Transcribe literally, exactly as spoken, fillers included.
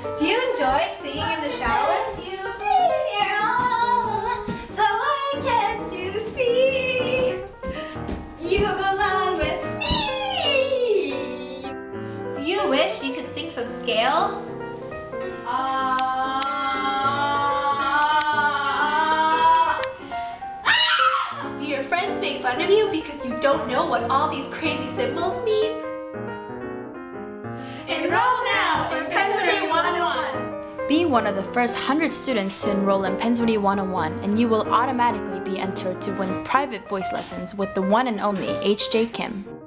Do you enjoy singing in the shower? You've been here all, so why can't you see? You belong with me. Do you wish you could sing some scales? Uh, Do your friends make fun of you because you don't know what all these crazy symbols mean? Enroll now in PennSori one oh one! Be one of the first one hundred students to enroll in PennSori one oh one, and you will automatically be entered to win private voice lessons with the one and only H J Kim.